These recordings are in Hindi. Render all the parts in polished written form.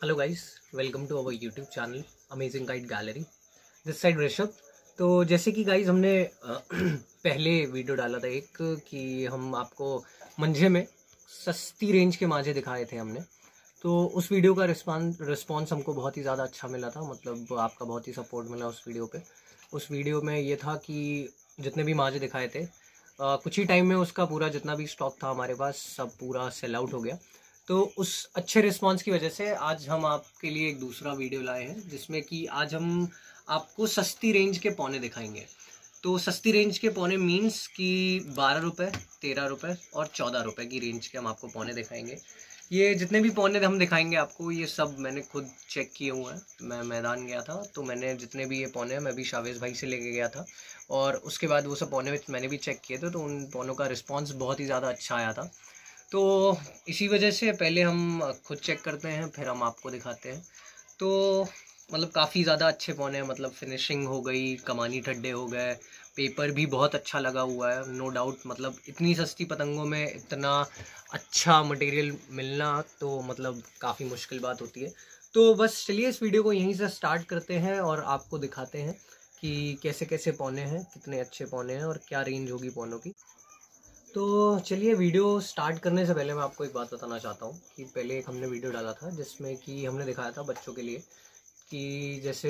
Hello guys, welcome to our YouTube channel amazing kite gallery. This side Rishabh. तो जैसे कि गाइस हमने पहले वीडियो डाला था एक कि हम आपको मंझे में सस्ती रेंज के मांझे दिखाए थे हमने। तो उस वीडियो का रिस्पांस हमको बहुत ही ज़्यादा अच्छा मिला था, मतलब आपका बहुत ही सपोर्ट मिला उस वीडियो पे। उस वीडियो में ये था कि जितने भी मांझे दिखाए थे कुछ ही टाइम में उसका पूरा जितना भी स्टॉक था हमारे पास सब पूरा सेल आउट हो गया। तो उस अच्छे रिस्पांस की वजह से आज हम आपके लिए एक दूसरा वीडियो लाए हैं जिसमें कि आज हम आपको सस्ती रेंज के पौने दिखाएंगे। तो सस्ती रेंज के पौने मीन्स कि 12 रुपये, 13 रुपये और 14 रुपये की रेंज के हम आपको पौने दिखाएंगे। ये जितने भी पौने हम दिखाएंगे आपको, ये सब मैंने खुद चेक किए हुए हैं। मैं मैदान गया था तो मैंने जितने भी ये पौने हैं मैं भी शावेज भाई से लेके गया था और उसके बाद वो सब पौने मैंने भी चेक किए थे। तो उन पौनों का रिस्पॉन्स बहुत ही ज़्यादा अच्छा आया था। तो इसी वजह से पहले हम खुद चेक करते हैं फिर हम आपको दिखाते हैं। तो मतलब काफ़ी ज़्यादा अच्छे पौने हैं, मतलब फिनिशिंग हो गई, कमानी ठड्डे हो गए, पेपर भी बहुत अच्छा लगा हुआ है नो डाउट। मतलब इतनी सस्ती पतंगों में इतना अच्छा मटेरियल मिलना तो मतलब काफ़ी मुश्किल बात होती है। तो बस चलिए इस वीडियो को यहीं से स्टार्ट करते हैं और आपको दिखाते हैं कि कैसे कैसे पौने हैं, कितने अच्छे पौने हैं और क्या रेंज होगी पौनों की। तो चलिए वीडियो स्टार्ट करने से पहले मैं आपको एक बात बताना चाहता हूँ कि पहले एक हमने वीडियो डाला था जिसमें कि हमने दिखाया था बच्चों के लिए कि जैसे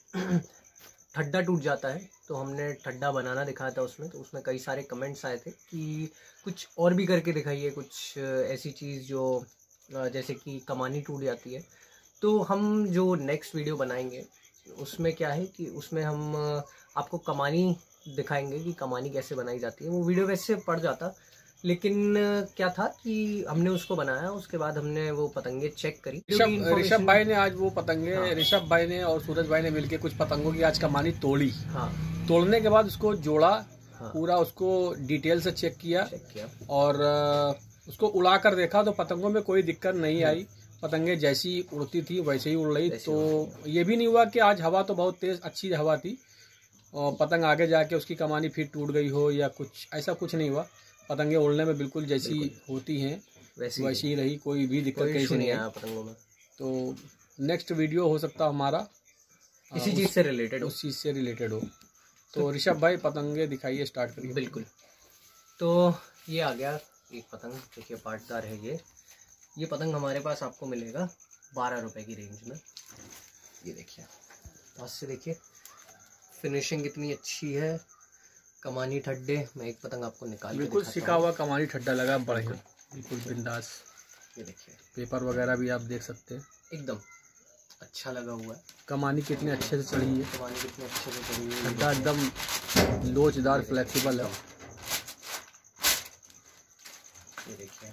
ठड्डा टूट जाता है तो हमने ठड्डा बनाना दिखाया था उसमें। तो उसमें कई सारे कमेंट्स आए थे कि कुछ और भी करके दिखाइए, कुछ ऐसी चीज़ जो जैसे कि कमानी टूट जाती है। तो हम जो नेक्स्ट वीडियो बनाएंगे उसमें क्या है कि उसमें हम आपको कमानी दिखाएंगे कि कमानी कैसे बनाई जाती है। वो वीडियो वैसे पड़ जाता, लेकिन क्या था कि हमने उसको बनाया, उसके बाद हमने वो पतंगे चेक करी। ऋषभ भाई ने आज वो पतंगे, हाँ। ऋषभ भाई ने और सूरज भाई ने मिलके कुछ पतंगों की आज कमानी तोड़ी। हाँ। तोड़ने के बाद उसको जोड़ा। हाँ। पूरा उसको डिटेल से चेक किया किया और उसको उड़ा कर देखा तो पतंगों में कोई दिक्कत नहीं आई। पतंगे जैसी उड़ती थी वैसे ही उड़ रही। तो ये भी नहीं हुआ कि आज हवा तो बहुत तेज अच्छी हवा थी और पतंग आगे जाके उसकी कमानी फिर टूट गई हो या कुछ ऐसा कुछ नहीं हुआ। पतंगे उड़ने में बिल्कुल जैसी होती हैं वैसी ही रही, कोई भी दिक्कत कैसी नहीं है पतंगों में। तो नेक्स्ट वीडियो हो सकता हमारा इसी चीज से रिलेटेड उस चीज से रिलेटेड हो। तो ऋषभ भाई पतंगे दिखाइए, स्टार्ट करिए। बिल्कुल। तो ये आ गया एक पतंग, देखिए पार्टदार है ये पतंग हमारे पास आपको मिलेगा 12 रुपए की रेंज में। ये देखिए पास से देखिए फिनिशिंग कितनी अच्छी है, कमानी ठड्डे। मैं एक पतंग आपको निकाल के बिल्कुल सिका हुआ कमानी ठड्डा लगा, बढ़िया बिल्कुल बिंदास। ये देखिए पेपर वगैरह भी आप देख सकते हैं, एकदम अच्छा लगा हुआ है। कमानी कितने अच्छे से चढ़ी है, कमानी कितने अच्छे से चढ़ी है, ठड्डा एकदम लोचदार फ्लेक्सिबल है। ये देखिए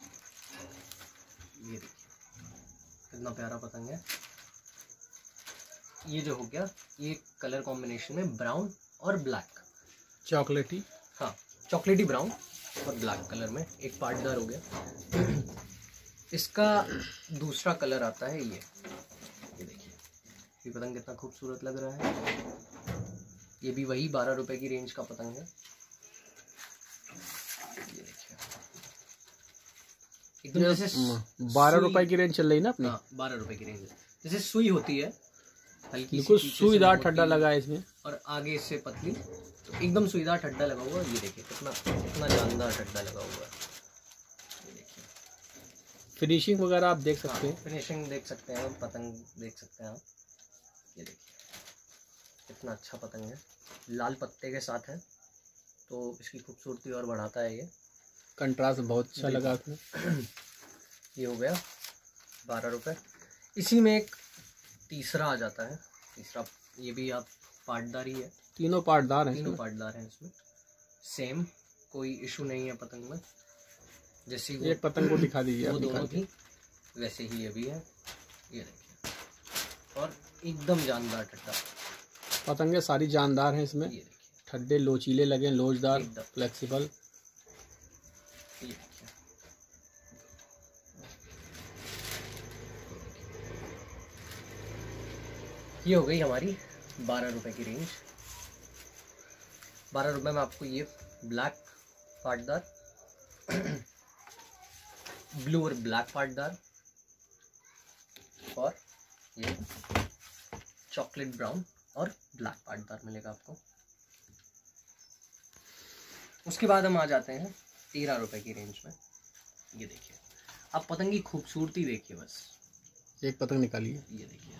कितना प्यारा पतंग है। ये जो हो गया ये कलर कॉम्बिनेशन में ब्राउन और ब्लैक, चॉकलेटी, हाँ चॉकलेटी ब्राउन और ब्लैक कलर में एक पार्टदार हो गया। इसका दूसरा कलर आता है ये देखिए, ये पतंग कितना खूबसूरत लग रहा है। ये भी वही 12 रुपए की रेंज का पतंग है। ये देखिए एकदम जैसे 12 रुपए की रेंज चल रही ना अपनी। हाँ 12 रुपए की रेंज है, जैसे सुई होती है हल्की, बिल्कुल सुईदार ठड्डा लगा है इसमें और आगे इससे पतली, तो एकदम सुईदार ठड्डा लगा हुआ है। ये देखिए कितना जानदार ठड्डा लगा हुआ है। ये देखिए फिनिशिंग वगैरह आप देख सकते हैं, फिनिशिंग देख सकते हैं, पतंग देख सकते हैं आप। ये देखिए कितना अच्छा पतंग है, लाल पत्ते के साथ है तो इसकी खूबसूरती और बढ़ाता है। ये कंट्रास्ट बहुत अच्छा लगा आपने। ये हो गया 12 रुपये। इसी में एक तीसरा आ जाता है, तीसरा ये भी आप पार्टदार ही है, तीनों पार्टदार हैं, तीनों पार्टदार हैं इसमें। सेम कोई इशू नहीं है पतंग में, जैसे एक पतंग को दिखा दीजिए, वो दोनों थी वैसे ही ये भी है। ये देखिए और एकदम जानदार ठड्डा, पतंगे सारी जानदार हैं इसमें। ये देखिए ठड्डे लोचीले लगे, लोचदार फ्लेक्सिबल। ये देखिए ये हो गई हमारी 12 रुपए की रेंज। 12 रुपए में आपको ये ब्लैक पार्टदार, ब्लू और ब्लैक पार्टदार और ये चॉकलेट ब्राउन और ब्लैक पार्टदार मिलेगा आपको। उसके बाद हम आ जाते हैं 13 रुपए की रेंज में। ये देखिए, आप पतंग की खूबसूरती देखिए, बस एक पतंग निकालिए। ये देखिए,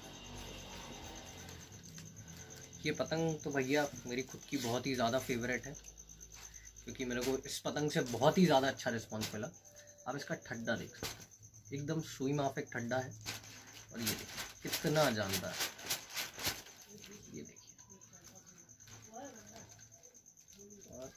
ये पतंग तो भैया मेरी खुद की बहुत ही ज़्यादा फेवरेट है, क्योंकि मेरे को इस पतंग से बहुत ही ज़्यादा अच्छा रिस्पॉन्स मिला। आप इसका ठड्डा देख सकते हैं, एकदम सुई माफिक ठड्डा है। और ये देखिए कितना जानदार, ये देखिए, और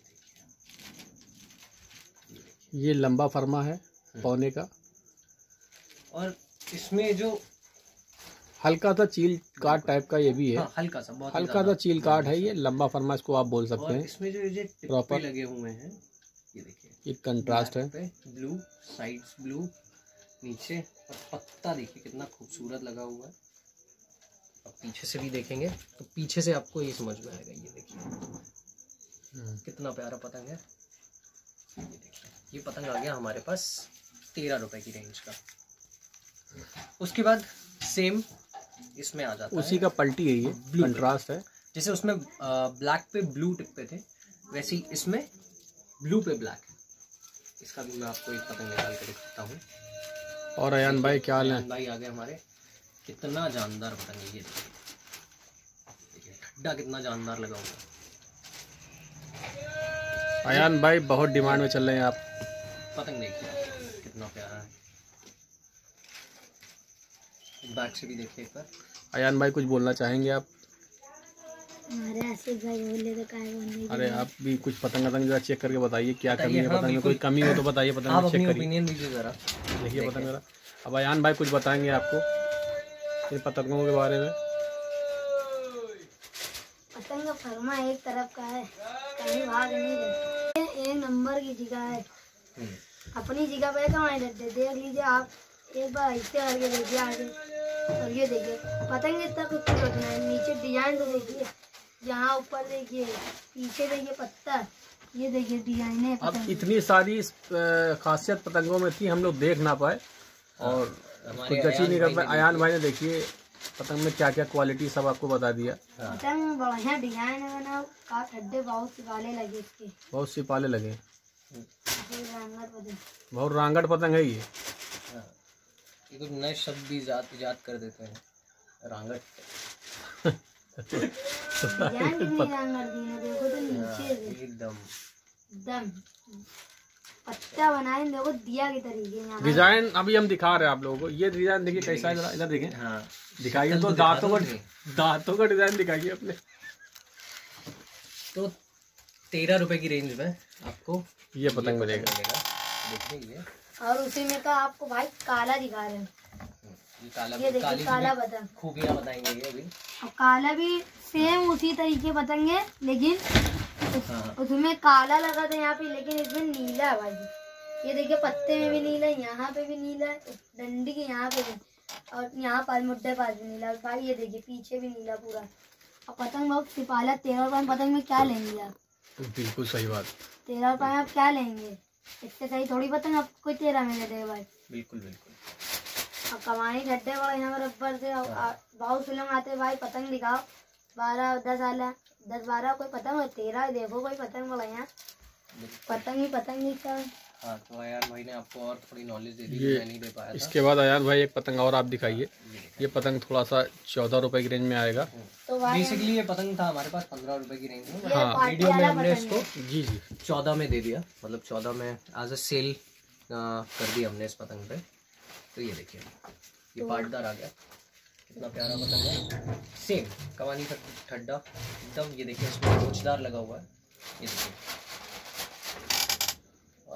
ये देखिए, ये लंबा फरमा है पौने का, और इसमें जो हल्का सा चील काट टाइप का ये भी है। हाँ, हल्का सा, बहुत हल्का सा चील काट है, ये लंबा फरमा इसको आप बोल सकते और हैं। इसमें जो ये प्रॉपर टिप्पे लगे हुए हैं, ये देखिए, ये कंट्रास्ट है। ब्लू साइड्स, ब्लू नीचे, और पत्ता देखिए कितना खूबसूरत लगा हुआ है। अब पीछे से भी देखेंगे तो पीछे से आपको ये समझ में आएगा। ये देखिए कितना प्यारा पतंग है। ये देखिए, ये पतंग आ गया हमारे पास 13 रुपए की रेंज का। उसके बाद सेम इसमें आ जाता उसी है, का पलटी है, ये कंट्रास्ट है। जैसे उसमें ब्लैक पे ब्लू टिप्पे थे, वैसे ही इसमें ब्लू पे ब्लैक है। इसका भी मैं आपको एक पतंग निकाल के दिखाता हूँ। और अयान भाई क्या हाल है? अयान भाई आ गए हमारे, कितना जानदार पतंग है। ये देखिए, ठड्डा कितना जानदार लगा हुआ है। अयान भाई बहुत डिमांड में चल रहे हैं आप। पतंग देखिए कितना प्यारा है। बैक से भी देखिए एक बार। अयान भाई कुछ बोलना चाहेंगे आप? हमारे आसिफ भाई बोले तो काय बोलने। अरे आप भी कुछ पतंग जरा चेक करके बताइए, क्या कमी है हाँ, पतंग में? कोई कमी हो तो बताइए, पतंग आप में अपनी चेक करिए। ओपिनियन दीजिए जरा। देखिए पतंग जरा। अब अयान भाई कुछ बताएंगे आपको इन पतंगों के बारे में? पतंग का फरमा एक तरफ का है, कहीं भाग नहीं रहे, एक नंबर की जगह है। अपनी जगह पे कहाँ रहते, देख लीजिए आप एक बार ऐसे करके देखिए आगे। और ये देखिए पतंग इतना खूबसूरत है, नीचे डिजाइन तो देखिए, यहाँ ऊपर देखिए, पीछे देखिए पत्ता, ये देखिए डिजाइन है। अब इतनी सारी खासियत पतंगों में थी, हम लोग देख ना पाए और कुछ जची नहीं कर पाए। अयान भाई ने देखिए पतंग में क्या क्या क्वालिटी सब आपको बता दिया। पतंग बढ़िया डिजाइन है ना, का ठड्डे बहुत सिपाले लगे इसके, बहुत सिपाले लगे, पतंग बहुत रांगड़ पतंग है ये। ये कुछ नए शब्द भी इजाद कर देते हैं, रांगट। डिजाइन कितनी रांगड़ दी है, देखो तो नीचे एकदम एकदम पत्ता बनाए, देखो दिया के तरीके में। डिजाइन अभी हम दिखा रहे हैं आप लोगों को, ये डिजाइन देखिए कैसा है, जरा इधर देखें। हाँ, दिखाइए तो दांतों का डिजाइन दिखाइए अपने। तो 13 रुपए की रेंज में आपको ये पतंग मिलेगा। देखिए ये, और उसी में का आपको भाई काला दिखा रहे हैं, ये ये देखिए काला पतंग। खूबियां बताएंगे ये अभी। और काला भी सेम उसी तरीके पतंग है, लेकिन हाँ, उसमें काला लगा था यहाँ पे, लेकिन इसमें नीला है भाई। ये देखिए पत्ते में भी नीला है, यहाँ पे भी नीला है, डंडी के यहाँ पे भी, और यहाँ पर मुड्ढे पास भी नीला है भाई। ये देखिए पीछे भी नीला पूरा। और पतंग बहुत सिपाला, 13 रुपए पतंग में क्या लेंगे आप? बिल्कुल सही बात। 13 रुपए में आप क्या लेंगे? इससे सही थोड़ी पतंग आपको कोई 13 में दे देगा भाई। बिल्कुल बिल्कुल। और कमानी ठड्डे बड़े यहाँ पर रब्बर से बहुत से लोग आते भाई, पतंग दिखाओ 12 10 आला 10 12, कोई पतंग 13 देखो, कोई पतंग बड़ा यहाँ पतंग ही पतंग दिखता है। हाँ, तो अयान भाई ने आपको और थोड़ी नॉलेज दे दी, ये मैं नहीं दे पाया था। इसके बाद अयान भाई एक पतंग और आप दिखाइए। ये पतंग थोड़ा सा 14 रुपए की रेंज में आएगा। तो भाई बेसिकली ये पतंग था हमारे पास 15 रुपए की रेंज में। हाँ, वीडियो में हमने पतंग इसको जी जी 14 में दे दिया, मतलब 14 में एज अ सेल कर दी हमने इस पतंग पे। तो ये देखिए, ये पार्टदार आ गया, कितना प्यारा पतंग है, सेम कवानी का ठड्डा एकदम। ये देखिए इसमें नोचदार लगा हुआ है, ये देखिए। और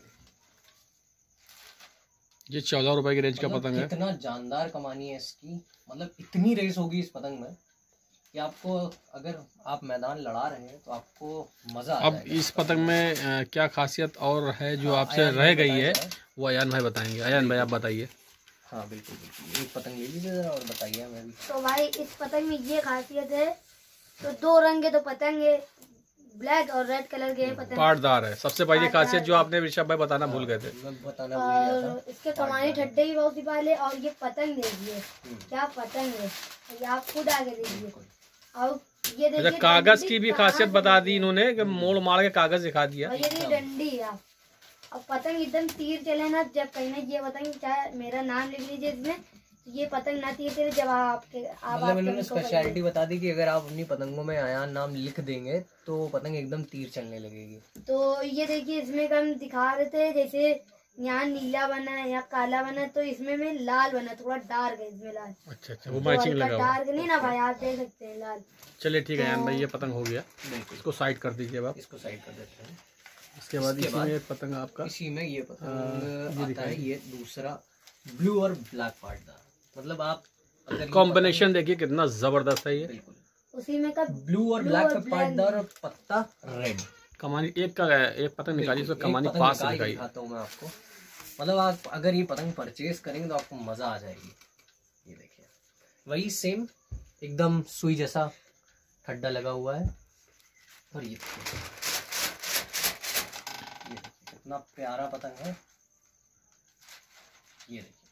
ये 14 रुपए की रेंज का मतलब पतंग है। कितना जानदार कमानी है इसकी, मतलब इतनी रेस होगी इस पतंग में कि आपको, अगर आप मैदान लड़ा रहे हैं तो आपको मजा आ अब जाएगा। इस पतंग में क्या खासियत और है जो हाँ, आपसे अयान रह भाई गई है, बताएगा। वो अयान भाई बताएंगे। अयान भाई आप बताइए। हाँ बिल्कुल बिल्कुल, एक पतंग ले लीजिए जरा और बताइए हमें भी। तो भाई इस पतंग में ये खासियत है, तो 2 रंग के तो पतंग है, ब्लैक और रेड कलर के पतंग पाटदार है। सबसे पहली खासियत जो आपने ऋषभ भाई बताना भूल गए थे, मैं बताना भूल गया था। और इसके कमानी ठड्डे भी बहुत ही पाले। और ये पतंग देखिए क्या पतंग है, ये आप खुद आगे देखिए। और ये देखिए कागज की भी खासियत बता दी इन्होंने कि मोड़ मार के कागज दिखा दिया। और ये डंडी है। अब पतंग एकदम तीर चले ना, जब कहीं ना ये पतंग चाहे मेरा नाम लिख लीजिए इसमें, ये पतंग ना तीर चले जब मतलब इन्होंने स्पेशलिटी बता दी कि अगर आप अपनी पतंगों में आया नाम लिख देंगे तो पतंग एकदम तीर चलने लगेगी। तो ये देखिए इसमें हम दिखा रहे थे, जैसे यहाँ नीला बना है, यहाँ काला बना है, तो इसमें में लाल बना, थोड़ा डार्क है इसमें लाल। अच्छा, वो मैचिंग लगा हुआ। डार्क नहीं ना भाई, आप देख सकते हैं लाल। चलिए ठीक है यान भाई, ये पतंग हो गया, इसको साइड कर दीजिए आप। इसको साइड कर देते हैं। इसके बाद इसमें पतंग आपका, इसी में ये पतंग आता है, ये दूसरा ब्लू और ब्लैक पार्टदार। मतलब आप अगर कॉम्बिनेशन देखिए कितना जबरदस्त है ये। बिल्कुल उसी में का ब्लू और ब्लैक का पार्टदार और पत्ता रेड। कमानी एक पतंग निकालिए, तो कमानी पास से दिखाई दिखाता हूँ मैं आपको। मतलब आप अगर ये पतंग परचेज करेंगे तो आपको मजा आ जाएगी। ये देखिए वही सेम एकदम सुई जैसा ठड्डा लगा हुआ है। और ये देखिए कितना प्यारा पतंग है। ये देखिए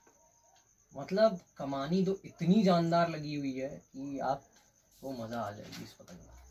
मतलब कमानी तो इतनी जानदार लगी हुई है कि आपको मजा आ जाएगी इस पतंग में।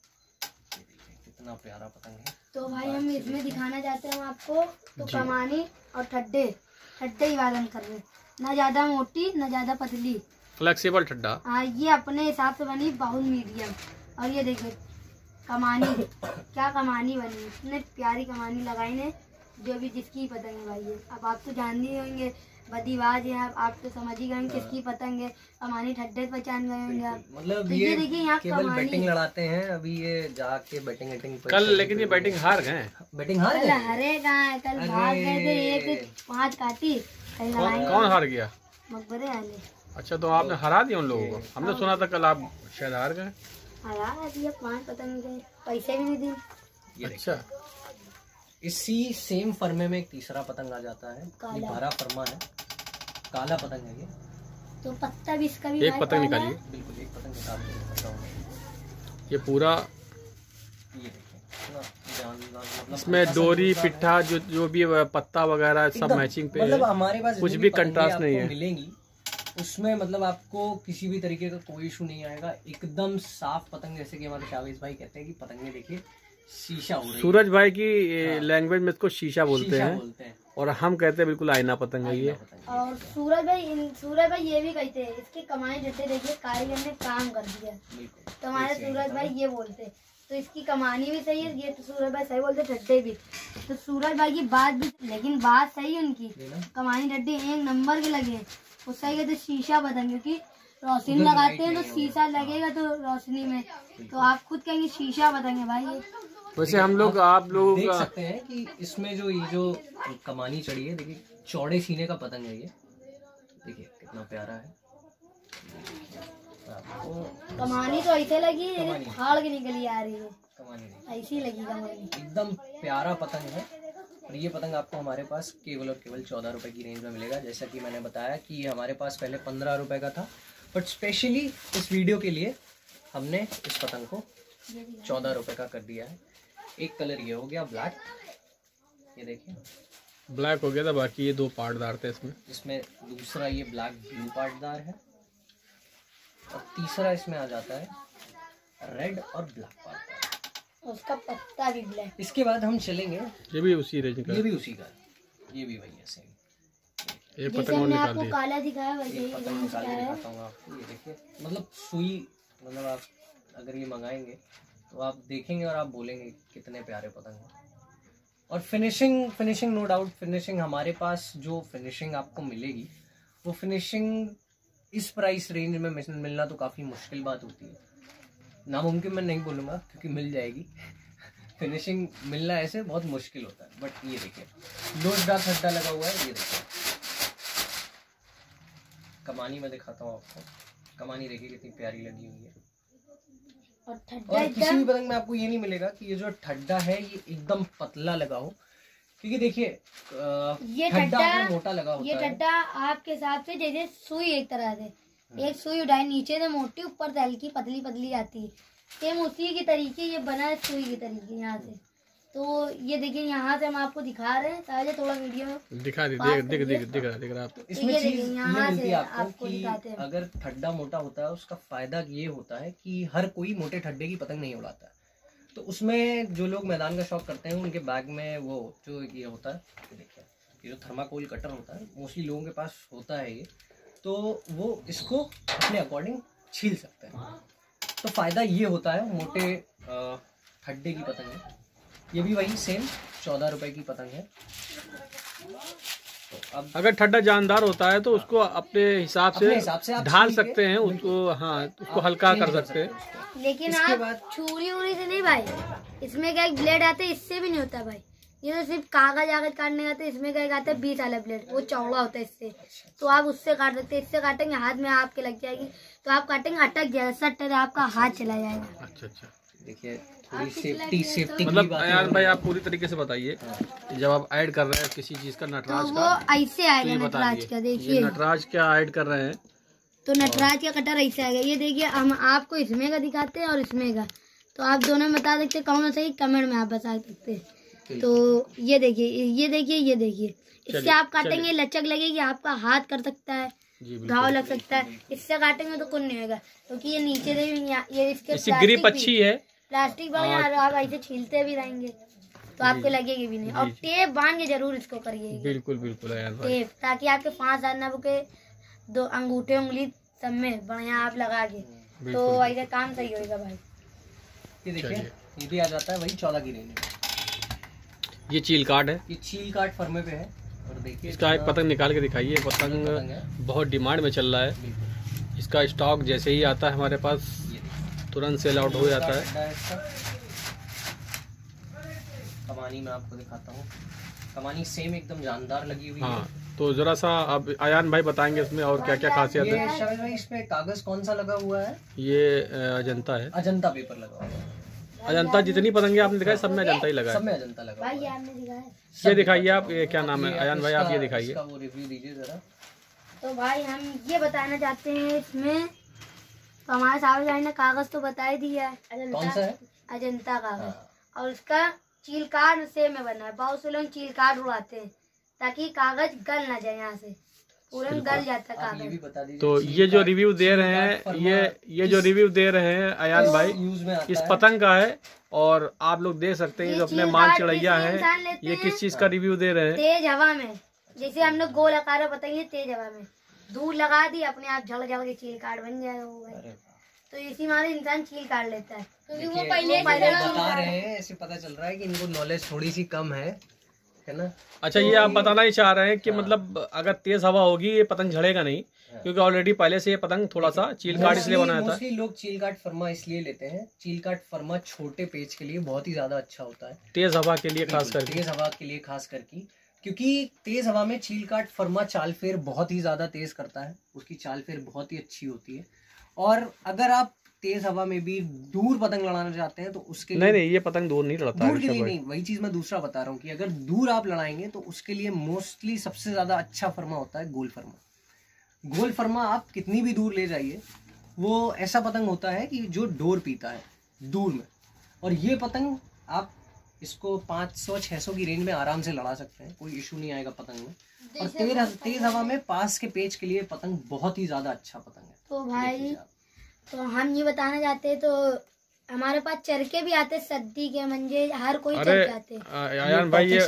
ये देखिए कितना प्यारा पतंग है। तो भाई हम इसमें दिखाना चाहते हैं आपको, तो कमानी और ठड्डे ही वालन कर रहे, ना ज्यादा मोटी ना ज्यादा पतली, फ्लेक्सिबल ठड्डा। हाँ, ये अपने हिसाब से बनी बहुत मीडियम। और ये देखिए कमानी क्या कमानी बनी, इतने प्यारी कमानी लगाई ने, जो भी जिसकी पतंग है भाई। अब आप तो जान ही होंगे, बदीबाज है, आप तो समझ ही गए किसकी पतंग है। कमानी ठड्डे पहचान गए होंगे आप। मतलब तो ये देखिए यहाँ केवल बैटिंग लड़ाते हैं अभी, ये जाके बैटिंग कल, लेकिन ये बैटिंग हार गए। बैटिंग हार कल गए, हरे कहाँ, कल भाग गए थे, एक 5 काटी। कौन हार गया? मकबरे वाले। अच्छा, तो आपने हरा दिया उन लोगों को? हमने सुना था कल आप शायद हार गए। हरा दिया 5 पतंग गए, पैसे भी नहीं दिए। अच्छा, इसी सेम फर्मे में एक तीसरा पतंग आ जाता है, ये भरा फर्मा है, काला पतंग है ये। तो पत्ता भी इसका भी एक पतंग निकालिए। बिल्कुल एक पतंग निकाल के दिखाता हूं। ये पूरा, ये देखिए मतलब इसमें डोरी पिट्ठा जो भी पत्ता वगैरह सब मैचिंग पे मतलब है। हमारे पास कुछ भी कंट्रास्ट नहीं है मिलेंगी उसमें। मतलब आपको किसी भी तरीके का कोई इशू नहीं आएगा, एकदम साफ पतंग। जैसे कि हमारे शावेज भाई कहते हैं कि पतंगे देखिए शीशा हो रही है। सूरज भाई की लैंग्वेज में इसको शीशा बोलते हैं, और हम कहते हैं बिल्कुल आईना पतंग है ये। और सूरज भाई ये भी कहते हैं, इसके कमाई जैसे देखिए कारीगर ने काम कर दिया, तो हमारे सूरज भाई ये बोलते हैं। तो इसकी कमानी भी सही है, ये तो सूरज भाई सही बोलते, ठड्डे भी। तो सूरज भाई की बात भी, लेकिन बात सही है उनकी, कमानी ठड्डे 1 नंबर के लगे हैं। वो सही कहते शीशा पतंग, क्योंकि रोशनी लगाते हैं तो शीशा लगेगा, तो रोशनी में तो आप खुद कहेंगे शीशा पतंग है भाई। वैसे हम लोग, आप लोग देख सकते हैं कि इसमें जो ये जो कमानी चढ़ी है, देखिए चौड़े सीने का पतंग है ये। देखिए कितना प्यारा है। कमानी तो ऐसे लगी फाड़ के निकली आ रही है, कमानी ऐसी लगी कमानी। एकदम प्यारा पतंग है। और ये पतंग आपको हमारे पास केवल और केवल 14 रुपए की रेंज में मिलेगा। जैसा कि मैंने बताया कि हमारे पास पहले 15 रुपए का था, बट स्पेशली इस वीडियो के लिए हमने इस पतंग को 14 रुपए का कर दिया है। एक कलर ये हो गया ब्लैक, ये देखिए ब्लैक हो गया था, बाकी ये 2 पार्टदार थे इसमें। इसमें दूसरा ये ब्लैक ब्लू पार्टदार है, और तीसरा इसमें आ जाता है रेड और ब्लैक पार्टदार, उसका पत्ता भी ब्लैक। इसके बाद हम चलेंगे, ये भी उसी रेंज का, ये भी उसी का, ये भी वही है सेम। एक पतंग और निकाल आपको दिया, काला दिखाया वैसे ही पतंग निकाल के दिखाता हूँ आपको। ये देखिए मतलब सुई, मतलब आप अगर ये मंगाएंगे तो आप देखेंगे और आप बोलेंगे कितने प्यारे पतंग हैं। और फिनिशिंग नो डाउट, फिनिशिंग हमारे पास जो फिनिशिंग आपको मिलेगी, वो फिनिशिंग इस प्राइस रेंज में मिलना तो काफ़ी मुश्किल बात होती है। नामुमकिन मैं नहीं बोलूँगा, क्योंकि मिल जाएगी। फिनिशिंग मिलना ऐसे बहुत मुश्किल होता है। बट ये देखिए लोचदार ठड्डा लगा हुआ है, ये देखिए कमानी में दिखाता हूँ आपको। कमानी देखिए कितनी प्यारी लगी हुई है। और किसी भी पतंग में आपको ये नहीं मिलेगा कि ये जो ठड्डा है ये एकदम पतला लगा हो, क्योंकि देखिए ये ठड्डा मोटा लगा होता है। ये ठड्डा आपके हिसाब से जैसे सुई, एक तरह से एक सुई उठाई नीचे से मोटी, ऊपर से हल्की पतली पतली आती है। सेम उसी की तरीके ये बना है, सुई की तरीके यहाँ से। तो ये देखिए यहाँ से हम आपको दिखा रहे हैं, शायद थोड़ा वीडियो में दिखा दिख रहा आपको। इसमें चीज ये यहाँ मिलती से है आपको आपको कि दिखाते हैं। अगर ठड्डा मोटा होता है उसका फायदा ये होता है कि हर कोई मोटे ठड्डे की पतंग नहीं उड़ाता है। तो उसमें जो लोग मैदान का शौक करते हैं उनके बैग में वो जो ये होता है, देखिए ये जो थर्माकोल कटर होता है मोस्टली लोगों के पास होता है ये, तो वो इसको अपने अकॉर्डिंग छील सकते हैं। तो फायदा ये होता है मोटे ठड्डे की पतंग है। ये भी वही सेम 14 रुपए की पतंग है। तो अब अगर ठड्डा जानदार होता है तो उसको अपने हिसाब से आप ढाल छील के सकते हैं उसको, हाँ उसको हल्का कर सकते हैं। लेकिन इसके आप बाद छुरी उरी से नहीं भाई, इसमें क्या एक ब्लेड आते हैं, इससे भी नहीं होता भाई। ये तो सिर्फ कागज काटने आते हैं, इसमें क्या आता है 20 वाला ब्लेड, वो चौड़ा होता है इससे। तो आप उससे काट सकते हैं, इससे काटेंगे हाथ में आपके लग जाएगी, तो आप काटेंगे अटक जाएगा, सट आपका हाथ चला जाएगा। अच्छा, देखिए थोड़ी सेफ्टी मतलब यार भाई आप पूरी तरीके से बताइए, जब आप ऐड कर रहे हैं किसी चीज का, तो नटराज वो का, ऐसे तो आएगा ये बता नटराज का, दीजिए देखिए ये नटराज क्या ऐड कर रहे हैं। तो नटराज का कटर ऐसे आएगा। ये देखिए हम आपको इसमें का दिखाते हैं और इसमें का, तो आप दोनों में बता सकते हैं कौन सा सही, कमेंट में आप बता सकते हैं। तो ये देखिए ये देखिए ये देखिए, इससे आप काटेंगे लचक लगेगी, आपका हाथ कर सकता है, घाव लग सकता है। इससे काटेंगे तो कुछ नहीं होगा, क्योंकि ये नीचे से ये इसके ग्रिप अच्छी है, प्लास्टिक बाहर आप ऐसे छीलते भी रहेंगे तो आपको लगेगी भी नहीं। और टेप बांध के जरूर इसको करिए, बिल्कुल बिल्कुल यार भाई। टेप, ताकि आपके 5 हाथ ना रुके, 2 अंगूठे उंगली सब में बढ़िया आप लगा के, तो ऐसा काम सही होगा भाई। ये देखिए ये भी आ जाता है वही 14 की रेंज में। ये चील कार्ड है, ये चील काट फर्मे पे है। और देखिए इसका एक पतंग निकाल के दिखाइए। पतंग बहुत डिमांड में चल रहा है, इसका स्टॉक जैसे ही आता है हमारे पास तुरंत सेल आउट हो जाता है। कमानी में आपको दिखाता हूँ, कमानी सेम एकदम जानदार लगी हुई है। तो जरा सा अब आयान भाई बताएंगे इसमें और क्या क्या खासियत है। ये शामिल भाई इसमें कागज कौन सा लगा हुआ है? ये अजंता है, अजंता पेपर लगा हुआ है। अजंता जितनी पतंगे आपने दिखाई सब में अजंता ही लगा है, सब में अजंता लगा हुआ है। ये दिखाइए आप, ये क्या नाम है आयान भाई, आप ये दिखाइए। वो रिव्यू दीजिए जरा। तो भाई हम ये बताना चाहते हैं इसमें, तो हमारे साहब भाई ने कागज तो बता ही दिया है, कौन सा है? अजंता कागज, और उसका चील कार्ड से में बना है। बहुत से लोग चील कार्ड उड़ाते हैं ताकि कागज गल ना जाए, यहाँ से पूरा गल जाता है कागज। तो ये जो रिव्यू दे रहे हैं, ये जो रिव्यू दे रहे हैं आयान भाई इस पतंग का है, और आप लोग देख सकते हैं जो अपने माल चिड़ैया है, ये किस चीज का रिव्यू दे रहे हैं। तेज हवा में, जैसे हम लोग गोल आकार बताएंगे, तेज हवा में दूर लगा दी, अपने आप झड़ झड़ के चील कार्ड बन जाएगा। तो इसी मारे इंसान चील काट लेता है, क्योंकि वो पहले बता रहे हैं, ऐसे पता चल रहा है कि इनको नॉलेज थोड़ी सी कम है ना। अच्छा, ये आप बताना ही चाह रहे हैं कि मतलब अगर तेज हवा होगी ये पतंग झड़ेगा नहीं, क्योंकि ऑलरेडी पहले से ये पतंग थोड़ा सा चील काट इसलिए बनाया था। मोस्टली लोग चील काट फर्मा इसलिए लेते हैं, चील काट फर्मा छोटे पेज के लिए बहुत ही ज्यादा अच्छा होता है, तेज हवा के लिए खास करके, तेज हवा के लिए खास करके, क्योंकि तेज हवा में चील काट फर्मा चाल फेर बहुत ही ज्यादा तेज करता है, उसकी चाल फेर बहुत ही अच्छी होती है। और अगर आप तेज हवा में भी दूर पतंग लड़ाना चाहते हैं तो उसके लिए नहीं ये पतंग दूर नहीं लड़ता, दूर के लिए नहीं, वही चीज मैं दूसरा बता रहा हूँ कि अगर दूर आप लड़ाएंगे तो उसके लिए मोस्टली सबसे ज्यादा अच्छा फर्मा होता है गोल फर्मा। गोल फर्मा आप कितनी भी दूर ले जाइए, वो ऐसा पतंग होता है कि जो डोर पीता है दूर में, और ये पतंग आप इसको 500-600 की रेंज में आराम से लड़ा सकते हैं, कोई इशू नहीं आएगा पतंग में। और तेज हवा में पास के पेज के लिए पतंग बहुत ही ज्यादा अच्छा पतंग है। तो भाई तो हम ये बताना चाहते हैं, तो हमारे पास चरखे भी आते हैं, सद्दी के मंजे, हर कोई चरखे आते हैं। आयान भाई ये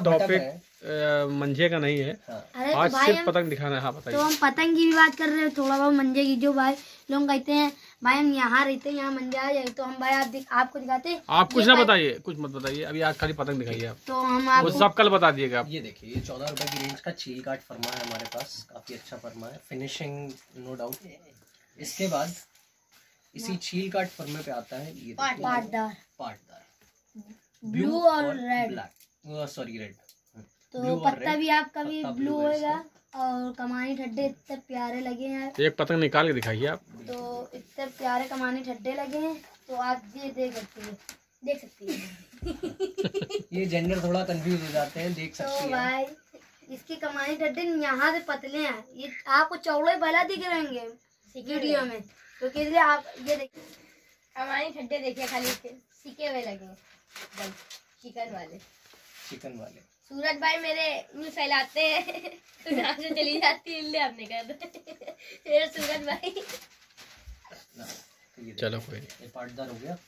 टॉपिक मंजे का नहीं है, अरे आज तो भाई सिर्फ पतंग दिखाना है। हाँ बताइए। तो हम पतंग की भी बात कर रहे हैं, थोड़ा बहुत मंजे की। जो भाई लोग कहते हैं भाई हम यहाँ रहते हैं, यहाँ मंजे आ जाए, तो हम भाई आपको दिखाते हैं। आप कुछ ना बताइए, कुछ मत बताइए, अभी आज खाली पतंग दिखाइए आप, तो हम आपको सब कल बता दिएगा आप। ये देखिए ये 14 रुपए की रेंज का चील काट फर्मा है हमारे पास, काफी अच्छा फर्मा है, फिनिशिंग नो डाउट। इसके बाद इसी चील काट फर्मे पे आता है ये पाटदार ब्लू और रेड, ब्लैक, सॉरी रेड। तो पत्ता भी आपका भी ब्लू होएगा, और कमानी ठड्डे इतने प्यारे लगे हैं। एक पतंग निकाल के दिखाइए आप। तो इतने प्यारे कमानी ठड्डे लगे हैं, तो आप ये देख सकती है। ये जेंडर थोड़ा कंफ्यूज हो जाते हैं, देख सकती तो है। भाई इसकी कमानी ठड्डे यहाँ से पतले हैं, ये आपको चौड़े भला दिख रहेंगे वीडियो में, तो इसलिए आप ये देखिए हमारे ठड्डे देखिए खाली सीखे हुए लगे एकदम चिकन वाले। सूरज भाई मेरे यूं फैलाते हैं तो यहाँ से चली जाती है, इसलिए आपने कर दे सूरज भाई। चलो कोई नहीं, ये पार्टदार हो गया।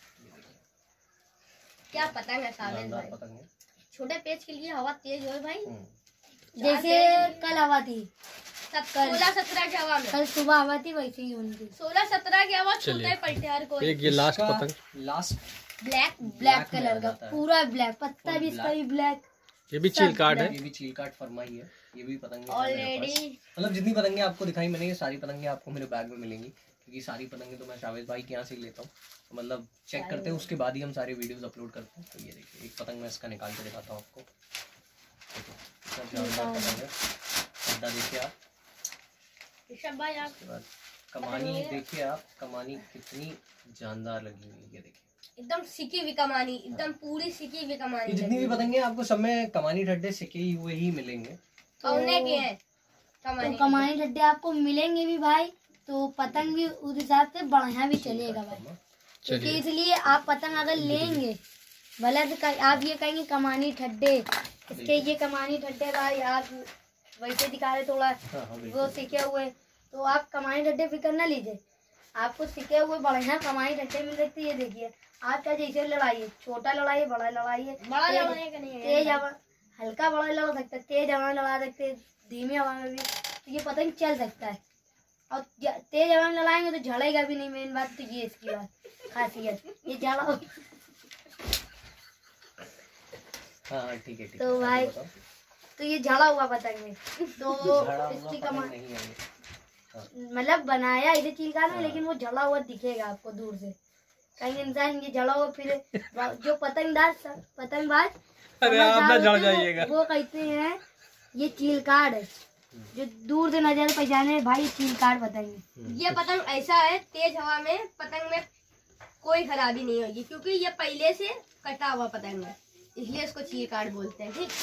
क्या पतंग है सावेद भाई, पतंग है। छोटे पेज के लिए हवा तेज हो भाई। जैसे कल हवा थी 16-17 की हवा में, कल सुबह हवा थी वैसे ही उनकी 16-17 की हवा चलिए। छूता है पलटे हर कोई। एक ये लास्ट पतंग, लास्ट ब्लैक कलर का पूरा ब्लैक, पत्ता भी इसका भी ब्लैक। ये भी चील कार्ड है। ये भी चील कार्ड फरमाई है। ये भी पतंगे ऑलरेडी मतलब जितनी पतंगे आपको दिखाई मैंने, ये सारी पतंगे आपको मेरे बैग में मिलेंगी, क्योंकि सारी पतंगे तो मैं शावेद भाई के यहाँ से ही लेता हूँ। तो मतलब चेक करते हैं, उसके बाद ही हम सारे वीडियोस अपलोड करते हैं। तो ये देखिए एक पतंग मैं इसका निकाल के दिखाता हूँ आपको। अड्डा देखिए आप, ऋषभ भाई आप उसके बाद कमानी देखिए आप, कमानी कितनी जानदार लगी हुई है। ये देखिए एकदम सिकी हुई कमानी, एकदम पूरी सिकी हुई कमानी। ये जितनी भी पतंगे आपको सब में कमानी ठड्डे सिके हुए ही मिलेंगे। कौने के हैं तो कमानी ठड्डे आपको मिलेंगे भी भाई, तो पतंग भी उस हिसाब से बढ़िया भी चलेगा भाई। क्योंकि इसलिए आप पतंग अगर लेंगे भले तो आप ये कहेंगे कमानी ठड्डे, इसके ये कमानी ठड्डे भाई आप वैसे दिखा रहे थोड़ा वो सीखे हुए, तो आप कमानी ठड्डे फिक्र न लीजिए, आपको सीखे हुए बढ़िया कमानी ठड्डे मिल सकती है। ये देखिए आपका जैसे लड़ाई है, छोटा लड़ाई है, बड़ा लड़ाई है, बड़ा लड़ाई का नहीं है, तेज हवा हल्का बड़ा लड़ा सकता है, तेज हवा में लड़ा सकते हैं, धीमी हवा में भी, तो ये पतंग चल सकता है। और तेज हवा में लड़ाएंगे तो झड़ेगा भी नहीं, मेन बात तो ये इसकी बात खासियत, ये झड़ा। हाँ ठीक है ठीक तो भाई तो ये झड़ा हुआ पतंग है, तो इसकी कमानी नहीं है। मतलब बनाया इसे चील का ना, लेकिन वो जला हुआ दिखेगा आपको दूर से। कहीं इंसान ये जला हुआ फिर जो पतंगबाज वो कहते हैं ये चील कार्ड है, जो दूर से नजर पहचाने भाई चील कार्ड पतंग। ये पतंग ऐसा है, तेज हवा में पतंग में कोई खराबी नहीं होगी, क्योंकि ये पहले से कटा हुआ पतंग है, इसलिए इसको चील कार्ड बोलते हैं। ठीक,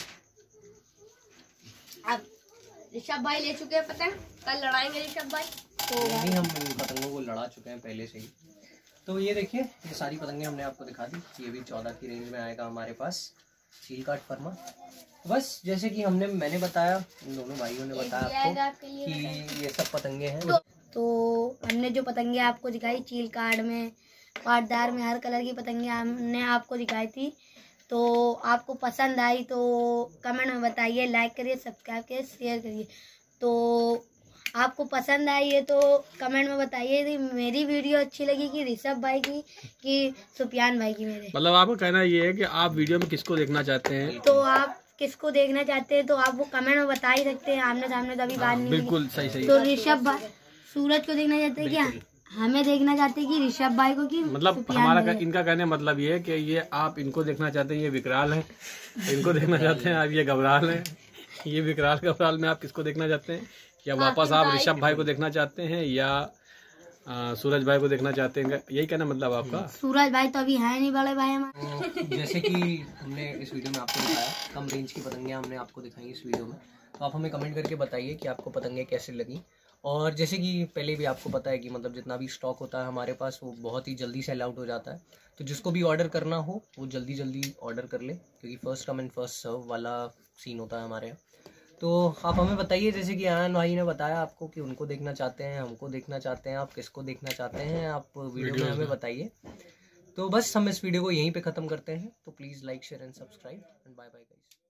अब ऋषभ भाई ले चुके हैं पतंग, कल लड़ाएंगे ऋषभ भाई। तो नहीं, हम इन पतंगों को लड़ा चुके हैं पहले से ही। तो ये देखिए ये सारी पतंगे हमने आपको दिखा दी। ये भी 14 की रेंज में आएगा हमारे पास चील कार्ड फरमा। बस जैसे कि मैंने बताया, इन दोनों भाइयों ने बताया आपको कि ये सब पतंगे हैं। तो हमने जो पतंगे आपको दिखाई चील कार्ड में, पाटदार में, हर कलर की पतंगे हमने आपको दिखाई थी। तो आपको पसंद आई तो कमेंट में बताइए, लाइक करिए, सब्सक्राइब करिए, शेयर करिए। तो आपको पसंद आई है तो कमेंट में बताइए कि मेरी वीडियो अच्छी लगी कि ऋषभ भाई की कि सुफियान भाई की। मेरे मतलब आपका कहना ये है कि आप वीडियो में किसको देखना चाहते हैं, तो आप किसको देखना चाहते हैं तो आप वो कमेंट में बता ही सकते हैं। आमने सामने तो अभी बात नहीं। बिल्कुल सही। तो ऋषभ भाई सूरज को देखना चाहते हैं क्या, हमें देखना चाहते हैं कि ऋषभ भाई को, कि मतलब हमारा इनका कहने मतलब ये है कि ये आप इनको देखना चाहते हैं, ये विकराल है, इनको देखना चाहते हैं आप, ये घबराल है, ये विकराल घबराल में आप किसको देखना चाहते हैं, या वापस आप ऋषभ भाई को देखना चाहते हैं, या सूरज भाई को देखना चाहते हैं, यही कहना मतलब आपका। सूरज भाई तो अभी है नहीं बड़े भाई हमारे। तो जैसे कि हमने इस वीडियो में आपको दिखाया, कम रेंज की पतंगे हमने आपको दिखाई इस वीडियो में। तो आप हमें कमेंट करके बताइए कि आपको पतंगे कैसे लगी। और जैसे कि पहले भी आपको पता है कि मतलब जितना भी स्टॉक होता है हमारे पास वो बहुत ही जल्दी सेल आउट हो जाता है। तो जिसको भी ऑर्डर करना हो वो जल्दी ऑर्डर कर ले, क्योंकि first come and first serve वाला सीन होता है हमारे यहाँ। तो आप हमें बताइए, जैसे कि आयन भाई ने बताया आपको कि उनको देखना चाहते हैं, हमको देखना चाहते हैं, आप किसको देखना चाहते हैं, आप वीडियो में हमें बताइए। तो बस हम इस वीडियो को यहीं पे ख़त्म करते हैं। तो please like share and subscribe and bye bye guys.